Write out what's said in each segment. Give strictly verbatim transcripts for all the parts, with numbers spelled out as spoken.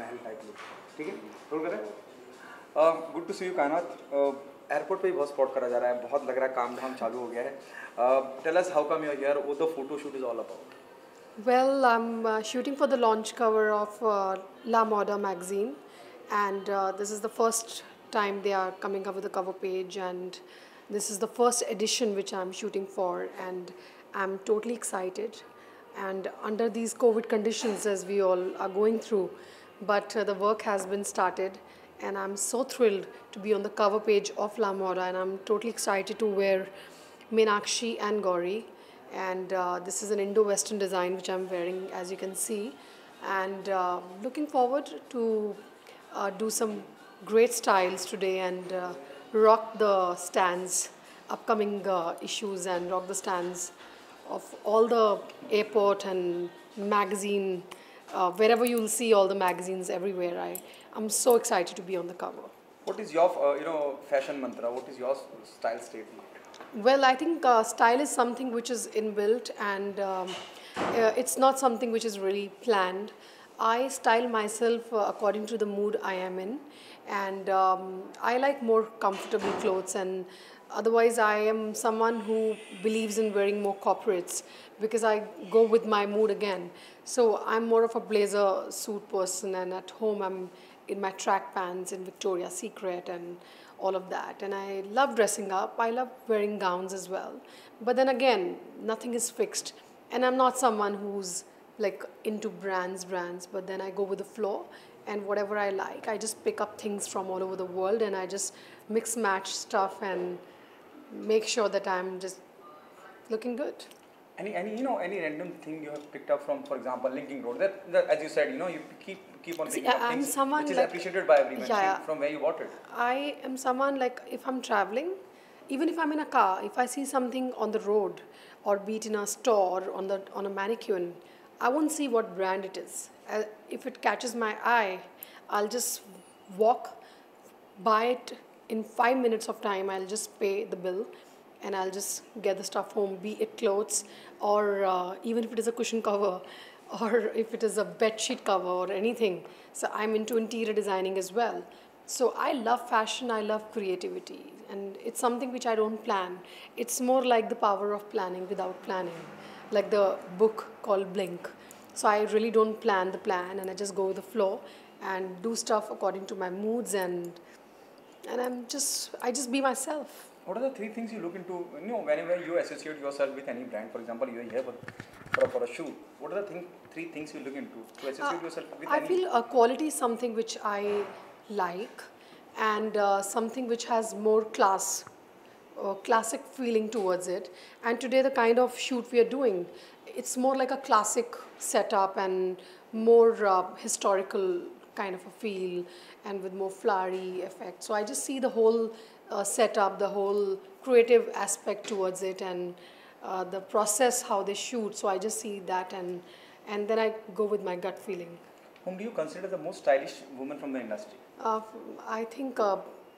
महल type look, ठीक है, roll करें। Good to see you Kainaat. Airport पे ही बहुत स्पॉट करा जा रहा है, बहुत लग रहा है काम धाम चालू हो गया है। Tell us how come you are here, what the photo shoot is all about? Well, I'm uh, shooting for the launch cover of uh, La Moda magazine, and uh, this is the first time they are coming up with a cover page, and this is the first edition which I'm shooting for, and I'm totally excited. And under these COVID conditions, as we all are going through, but uh, the work has been started, and I'm so thrilled to be on the cover page of La Moda, and I'm totally excited to wear Meenakshi and Gauri. And uh, this is an Indo-Western design which I'm wearing, as you can see, and uh, looking forward to uh, do some great styles today and uh, rock the stands, upcoming uh, issues, and rock the stands of all the airport and magazine, uh, wherever you'll see all the magazines everywhere. I, I'm so excited to be on the cover. What is your uh, you know fashion mantra? What is your style statement? Well, I think uh, style is something which is inbuilt, and um, uh, it's not something which is really planned. I style myself uh, according to the mood I am in, and um, I like more comfortable clothes, and otherwise I am someone who believes in wearing more corporates because I go with my mood again. So I'm more of a blazer suit person, and at home I'm in my track pants in Victoria's Secret and all of that. And I love dressing up. I love wearing gowns as well. But then again, nothing is fixed. And I'm not someone who's like into brands, brands, but then I go with the flow, and whatever I like, I just pick up things from all over the world, and I just mix match stuff and make sure that I'm just looking good. Any, any, you know, any random thing you have picked up from, for example, Linking Road. That, that as you said, you know, you keep keep on picking See, up I'm things someone which is like, appreciated by everyone. yeah, See, from where you bought it. I am someone like, if I'm traveling, even if I'm in a car, if I see something on the road, or be it in a store on the on a mannequin, I won't see what brand it is. Uh, if it catches my eye, I'll just walk, buy it in five minutes of time. I'll just pay the bill, and I'll just get the stuff home, be it clothes, or uh, even if it is a cushion cover, or if it is a bed sheet cover or anything. So I'm into interior designing as well. So I love fashion, I love creativity, and it's something which I don't plan. It's more like the power of planning without planning, like the book called Blink. So I really don't plan the plan, and I just go with the flow and do stuff according to my moods, and and I'm just, I just be myself. What are the three things you look into, you know, whenever you associate yourself with any brand? For example, you are here for, for, a, for a shoot. What are the thing, three things you look into to associate uh, yourself with I any? feel uh, quality is something which I like, and uh, something which has more class, uh, classic feeling towards it. And today the kind of shoot we are doing, it's more like a classic setup and more uh, historical kind of a feel, and with more flowery effect. So I just see the whole uh, setup, the whole creative aspect towards it, and uh, the process how they shoot. So I just see that, and and then I go with my gut feeling. Whom do you consider the most stylish woman from the industry? Uh, I think uh,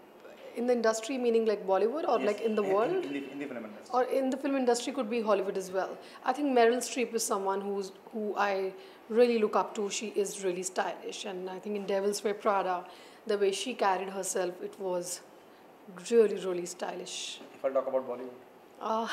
in the industry, meaning like Bollywood, or yes, like in the in, world, in, in, the, in the film industry, or in the film industry could be Hollywood as well. I think Meryl Streep is someone who's who I really look up to. She is really stylish, and I think in Devil's Wear Prada, the way she carried herself, it was really, really stylish. If I talk about Bollywood, uh,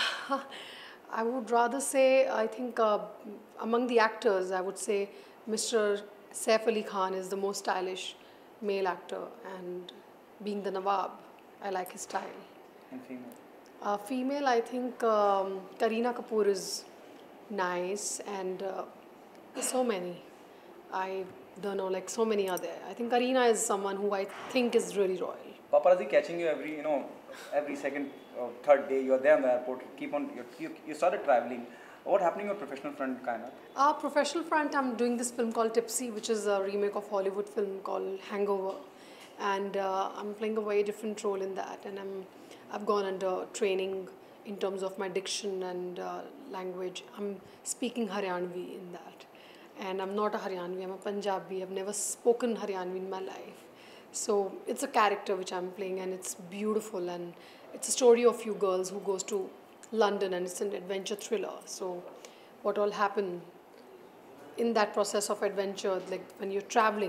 I would rather say, I think uh, among the actors, I would say Mister Saif Ali Khan is the most stylish male actor, and being the Nawab, I like his style. And female? Uh, female, I think um, Kareena Kapoor is nice, and uh, so many. I don't know, like so many are there. I think Kareena is someone who I think is really royal. Paparazzi catching you every, you know, every second, uh, third day. You are there in the airport. Keep on. You, you started traveling. What happening on your professional front, Kainat? Our professional front, I'm doing this film called Tipsy, which is a remake of Hollywood film called Hangover, and uh, I'm playing a very different role in that. And I'm, I've gone under training in terms of my diction and uh, language. I'm speaking Haryanvi in that, and I'm not a Haryanvi. I'm a Punjabi. I've never spoken Haryanvi in my life. So it's a character which I'm playing, and it's beautiful, and it's a story of few girls who goes to London, and it's an adventure thriller. So what all happened in that process of adventure, like when you're traveling,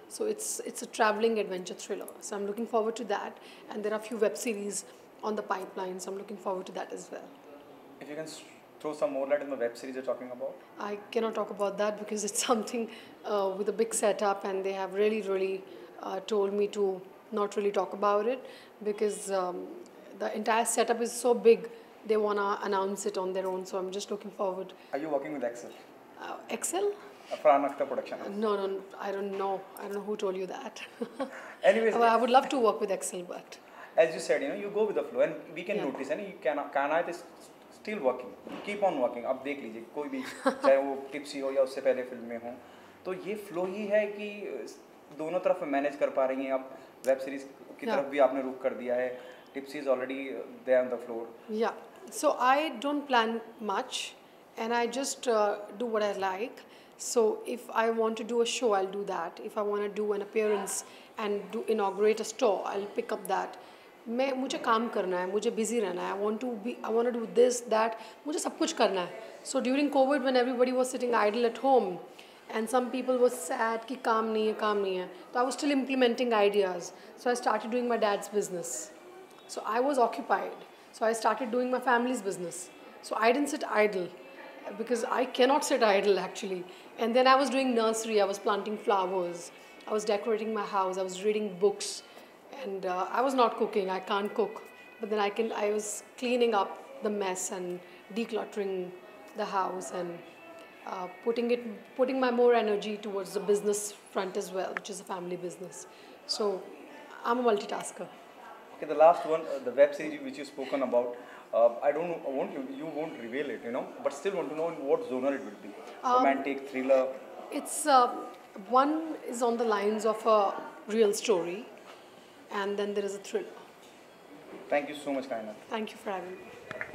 So it's it's a traveling adventure thriller. So I'm looking forward to that. And there are a few web series on the pipeline, so I'm looking forward to that as well. If you can s- throw some more light on the web series you're talking about. I cannot talk about that because it's something uh, with a big setup, and they have really, really uh, told me to not really talk about it because um, the entire setup is so big. They wanna announce it on their own, so I'm just looking forward. Are you working with Excel? Uh, Excel? Uh, Fran Akhtar production. No, no, I don't know. I don't know who told you that. Anyways, Well, I would love to work with Excel, but as you said, you know, you go with the flow, and we can Yeah. notice, and you can कायनात is still working, keep on working. अब देख लीजिए कोई भी चाहे वो tipsy हो या उससे पहले फिल्म में हो, तो ये फ्लो ही है कि दोनों तरफ मैनेज कर पा रही हैं आप. वेब सीरीज की Yeah. तरफ भी आपने रुख कर दिया है. Tipsy is already there on the floor. yeah. So I don't plan much, and I just uh, do what I like. So if I want to do a show, I'll do that. If I want to do an appearance and do inaugurate a store, I'll pick up that. मैं मुझे काम करना है, मुझे busy रहना है. I want to be, I want to do this, that. मुझे सब कुछ करना है. So during COVID, when everybody was sitting idle at home, and some people were sad कि काम नहीं है, काम नहीं है. So I was still implementing ideas. So I started doing my dad's business. So I was occupied. So I started doing my family's business. So I didn't sit idle because I cannot sit idle actually. And then I was doing nursery, I was planting flowers, I was decorating my house, I was reading books, and uh, I was not cooking, I can't cook. But then I can I was cleaning up the mess and decluttering the house and uh, putting it putting my more energy towards the business front as well, which is a family business. So I'm a multitasker. Okay, the last one, uh, the web series which you spoken about, uh, I don't know, won't you, you won't reveal it, you know, but still want to know in what genre it will be. Romantic, thriller. It's uh, one is on the lines of a real story, and then there is a thriller. Thank you so much, Kainat. Thank you for having me.